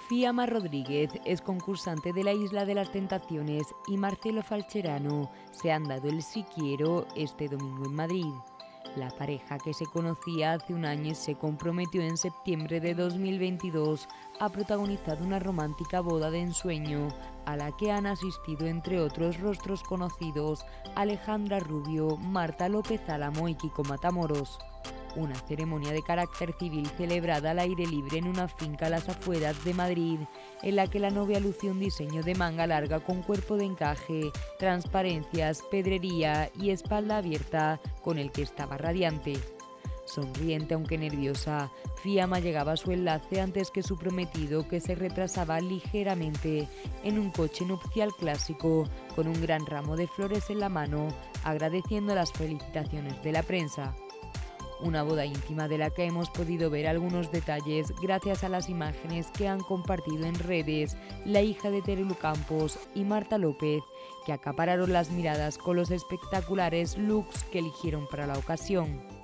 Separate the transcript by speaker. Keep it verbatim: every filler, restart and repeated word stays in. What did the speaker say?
Speaker 1: Fiamma Rodríguez es concursante de la Isla de las Tentaciones y Marcelo Falcherano se han dado el sí quiero este domingo en Madrid. La pareja, que se conocía hace un año y se comprometió en septiembre de dos mil veintidós, ha protagonizado una romántica boda de ensueño a la que han asistido, entre otros rostros conocidos, Alejandra Rubio, Marta López Álamo y Kiko Matamoros. Una ceremonia de carácter civil celebrada al aire libre en una finca a las afueras de Madrid, en la que la novia lució un diseño de manga larga con cuerpo de encaje, transparencias, pedrería y espalda abierta, con el que estaba radiante. Sonriente aunque nerviosa, Fiamma llegaba a su enlace antes que su prometido, que se retrasaba ligeramente en un coche nupcial clásico con un gran ramo de flores en la mano, agradeciendo las felicitaciones de la prensa. Una boda íntima de la que hemos podido ver algunos detalles gracias a las imágenes que han compartido en redes la hija de Terelu Campos y Marta López, que acapararon las miradas con los espectaculares looks que eligieron para la ocasión.